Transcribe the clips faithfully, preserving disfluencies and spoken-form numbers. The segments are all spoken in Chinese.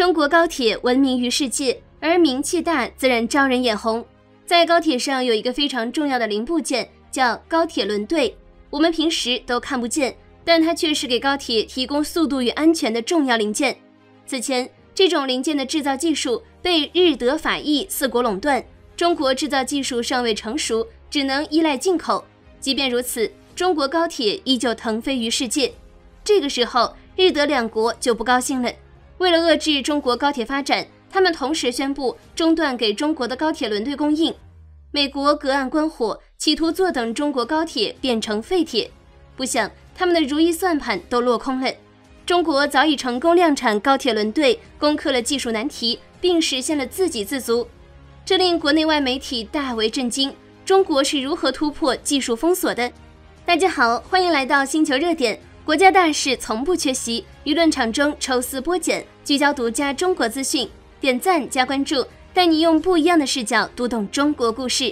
中国高铁闻名于世界，而名气大自然招人眼红。在高铁上有一个非常重要的零部件，叫高铁轮队。我们平时都看不见，但它却是给高铁提供速度与安全的重要零件。此前，这种零件的制造技术被日德法意四国垄断，中国制造技术尚未成熟，只能依赖进口。即便如此，中国高铁依旧腾飞于世界。这个时候，日德两国就不高兴了。为了遏制中国高铁发展，他们同时宣布中断给中国的高铁轮队供应。美国隔岸观火，企图坐等中国高铁变成废铁。不想他们的如意算盘都落空了。中国早已成功量产高铁轮队，攻克了技术难题，并实现了自给自足。这令国内外媒体大为震惊。中国是如何突破技术封锁的？大家好，欢迎来到星球热点。国家大事从不缺席，舆论场中抽丝剥茧，聚焦独家中国资讯。点赞加关注，带你用不一样的视角读懂中国故事。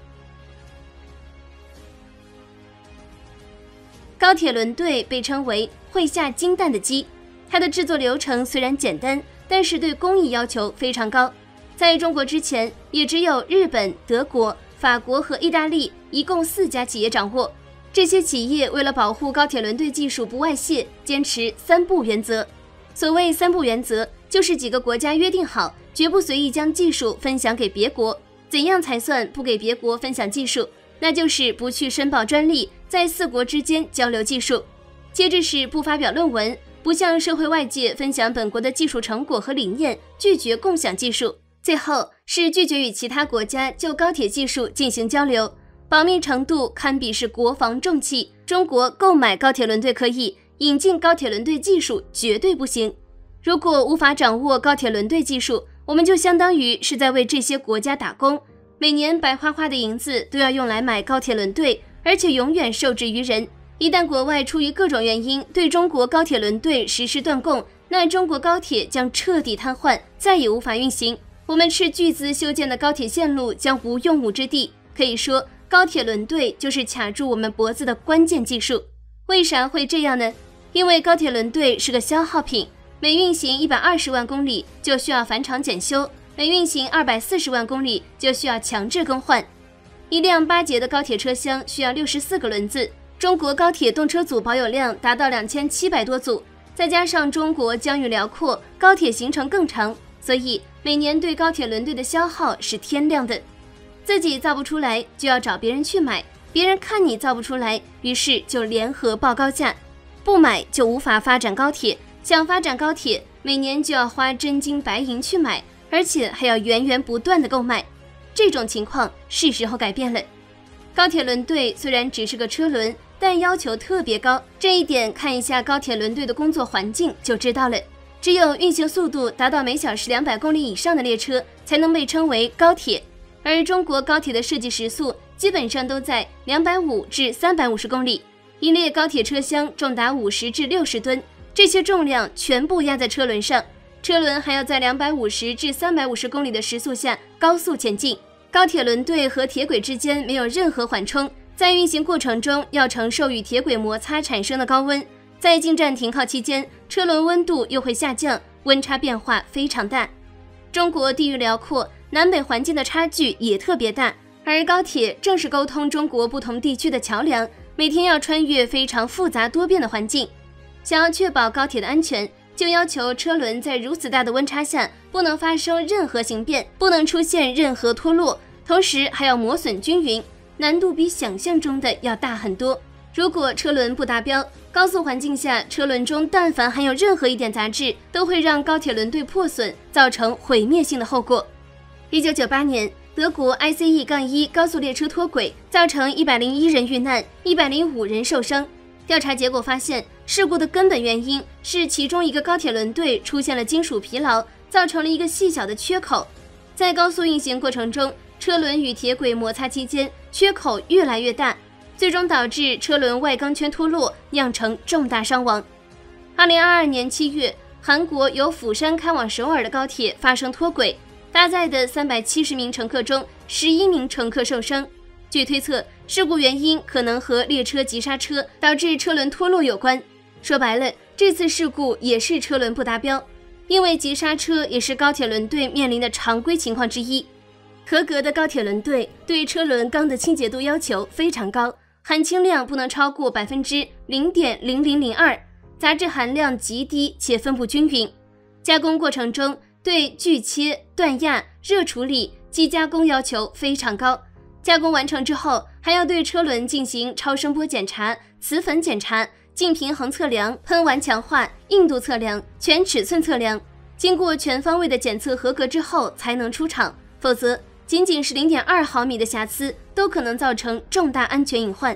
高铁轮队被称为会下金蛋的鸡，它的制作流程虽然简单，但是对工艺要求非常高。在中国之前，也只有日本、德国、法国和意大利一共四家企业掌握。这些企业为了保护高铁轮队技术不外泄，坚持三不原则。所谓三不原则，就是几个国家约定好，绝不随意将技术分享给别国。怎样才算不给别国分享技术？那就是不去申报专利，在四国之间交流技术。接着是不发表论文，不向社会外界分享本国的技术成果和理念，拒绝共享技术。最后是拒绝与其他国家就高铁技术进行交流。保密程度堪比是国防重器，中国购买高铁轮队可以，引进高铁轮队技术绝对不行。如果无法掌握高铁轮队技术，我们就相当于是在为这些国家打工，每年白花花的银子都要用来买高铁轮队，而且永远受制于人。一旦国外出于各种原因对中国高铁轮队实施断供，那中国高铁将彻底瘫痪，再也无法运行。我们斥巨资修建的高铁线路将无用武之地。可以说，高铁轮队就是卡住我们脖子的关键技术。为啥会这样呢？因为高铁轮队是个消耗品，每运行一百二十万公里就需要返厂检修，每运行二百四十万公里就需要强制更换。一辆八节的高铁车厢需要六十四个轮子，中国高铁动车组保有量达到两千七百多组，再加上中国疆域辽阔，高铁行程更长，所以每年对高铁轮队的消耗是天量的。自己造不出来就要找别人去买，别人看你造不出来，于是就联合报高价。不买就无法发展高铁，想发展高铁，每年就要花真金白银去买，而且还要源源不断的购买。这种情况是时候改变了。高铁轮队虽然只是个车轮，但要求特别高，这一点看一下高铁轮队的工作环境就知道了。只有运行速度达到每小时两百公里以上的列车才能被称为高铁，而中国高铁的设计时速基本上都在两百五至三百五十公里，一列高铁车厢重达五十至六十吨，这些重量全部压在车轮上，车轮还要在两百五十至三百五十公里的时速下高速前进。高铁轮队和铁轨之间没有任何缓冲，在运行过程中要承受与铁轨摩擦产生的高温，在进站停靠期间，车轮温度又会下降，温差变化非常大。中国地域辽阔，南北环境的差距也特别大，而高铁正是沟通中国不同地区的桥梁，每天要穿越非常复杂多变的环境。想要确保高铁的安全，就要求车轮在如此大的温差下不能发生任何形变，不能出现任何脱落，同时还要磨损均匀，难度比想象中的要大很多。如果车轮不达标，高速环境下车轮中但凡含有任何一点杂质，都会让高铁轮队破损，造成毁灭性的后果。一九九八年，德国 I C E 一 高速列车脱轨，造成一百零一人遇难，一百零五人受伤。调查结果发现，事故的根本原因是其中一个高铁轮队出现了金属疲劳，造成了一个细小的缺口。在高速运行过程中，车轮与铁轨摩擦期间，缺口越来越大，最终导致车轮外钢圈脱落，酿成重大伤亡。二零二二年七月，韩国由釜山开往首尔的高铁发生脱轨，搭载的三百七十名乘客中，十一名乘客受伤。据推测，事故原因可能和列车急刹车导致车轮脱落有关。说白了，这次事故也是车轮不达标。 因为急刹车也是高铁轮队面临的常规情况之一。合格的高铁轮队对车轮钢的清洁度要求非常高，含氢量不能超过 百分之零点零零零二， 杂质含量极低且分布均匀。加工过程中对锯切、断压、热处理、机加工要求非常高。加工完成之后，还要对车轮进行超声波检查、磁粉检查、净平衡测量、喷完强化、硬度测量、全尺寸测量。经过全方位的检测合格之后才能出厂，否则仅仅是 零点二毫米的瑕疵都可能造成重大安全隐患。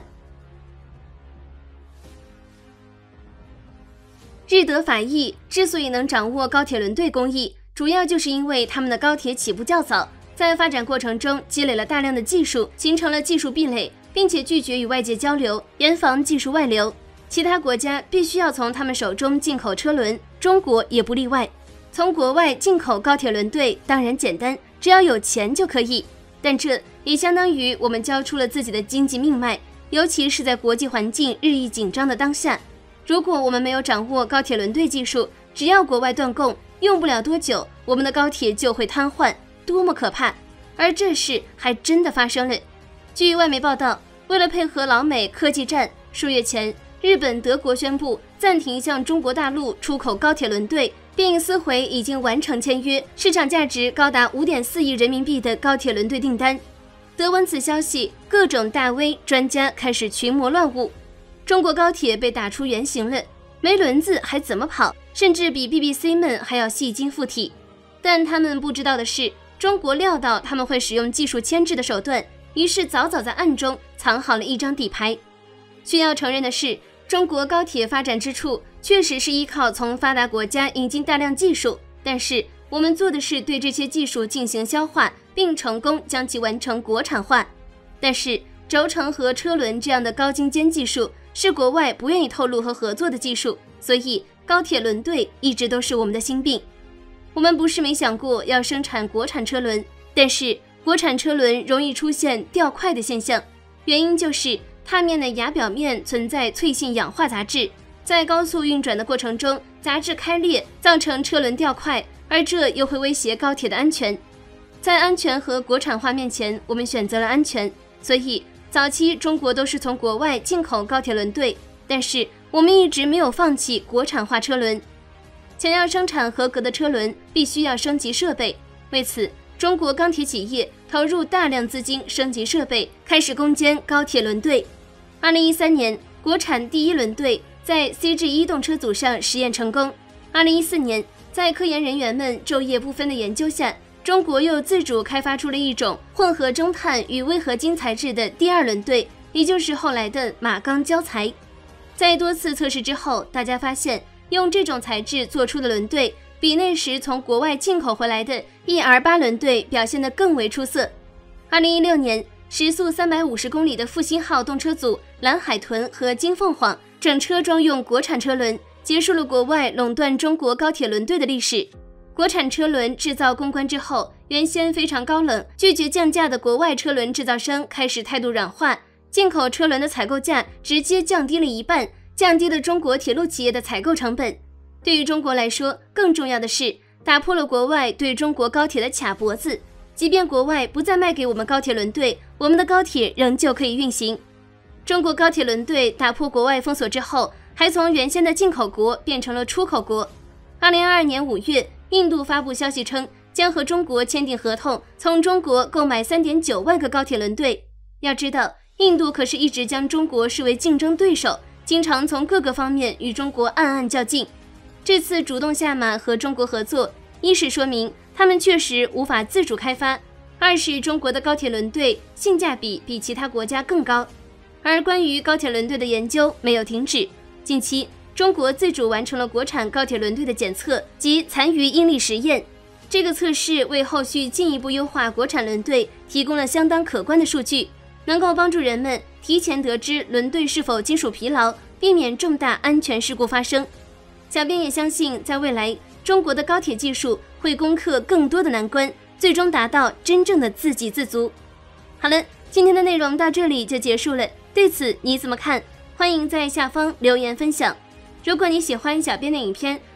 日德法意之所以能掌握高铁轮队工艺，主要就是因为他们的高铁起步较早，在发展过程中积累了大量的技术，形成了技术壁垒，并且拒绝与外界交流，严防技术外流。其他国家必须要从他们手中进口车轮，中国也不例外。从国外进口高铁轮队当然简单，只要有钱就可以，但这也相当于我们交出了自己的经济命脉，尤其是在国际环境日益紧张的当下。如果我们没有掌握高铁轮队技术，只要国外断供，用不了多久，我们的高铁就会瘫痪，多么可怕！而这事还真的发生了。据外媒报道，为了配合老美科技战，数月前，日本、德国宣布暂停向中国大陆出口高铁轮队，并撕毁已经完成签约、市场价值高达 五点四亿人民币的高铁轮队订单。得闻此消息，各种大 V 专家开始群魔乱舞。中国高铁被打出原形了，没轮子还怎么跑？甚至比 B B C 们还要戏精附体。但他们不知道的是，中国料到他们会使用技术牵制的手段，于是早早在暗中藏好了一张底牌。需要承认的是，中国高铁发展之处确实是依靠从发达国家引进大量技术，但是我们做的是对这些技术进行消化，并成功将其完成国产化。但是轴承和车轮这样的高精尖技术是国外不愿意透露和合作的技术，所以高铁轮队一直都是我们的心病。我们不是没想过要生产国产车轮，但是国产车轮容易出现掉块的现象，原因就是踏面的牙表面存在脆性氧化杂质，在高速运转的过程中，杂质开裂，造成车轮掉块，而这又会威胁高铁的安全。在安全和国产化面前，我们选择了安全，所以早期中国都是从国外进口高铁轮队，但是我们一直没有放弃国产化车轮。想要生产合格的车轮，必须要升级设备，为此中国钢铁企业投入大量资金升级设备，开始攻坚高铁轮队。二零一三年，国产第一轮队在 C G 一动车组上实验成功。二零一四年，在科研人员们昼夜不分的研究下，中国又自主开发出了一种混合中碳与微合金材质的第二轮队，也就是后来的马钢胶材。在多次测试之后，大家发现用这种材质做出的轮队比那时从国外进口回来的 E R 八 轮队表现得更为出色。二零一六年，时速三百五十公里的复兴号动车组、蓝海豚和金凤凰整车装用国产车轮，结束了国外垄断中国高铁轮队的历史。国产车轮制造攻关之后，原先非常高冷、拒绝降价的国外车轮制造商开始态度软化，进口车轮的采购价直接降低了一半，降低了中国铁路企业的采购成本。对于中国来说，更重要的是打破了国外对中国高铁的卡脖子，即便国外不再卖给我们高铁轮队，我们的高铁仍旧可以运行。中国高铁轮队打破国外封锁之后，还从原先的进口国变成了出口国。二零二二年五月，印度发布消息称，将和中国签订合同，从中国购买 三点九万个高铁轮队。要知道，印度可是一直将中国视为竞争对手，经常从各个方面与中国暗暗较劲。这次主动下马和中国合作，一是说明他们确实无法自主开发，二是中国的高铁轮队性价比比其他国家更高。而关于高铁轮队的研究没有停止，近期中国自主完成了国产高铁轮队的检测及残余应力实验，这个测试为后续进一步优化国产轮队提供了相当可观的数据，能够帮助人们提前得知轮队是否金属疲劳，避免重大安全事故发生。小编也相信，在未来，中国的高铁技术会攻克更多的难关，最终达到真正的自给自足。好了，今天的内容到这里就结束了，对此你怎么看？欢迎在下方留言分享。如果你喜欢小编的影片，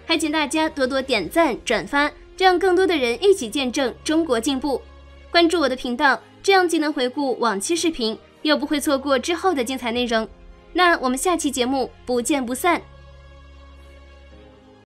还请大家多多点赞转发，这样更多的人一起见证中国进步。关注我的频道，这样既能回顾往期视频，又不会错过之后的精彩内容。那我们下期节目不见不散。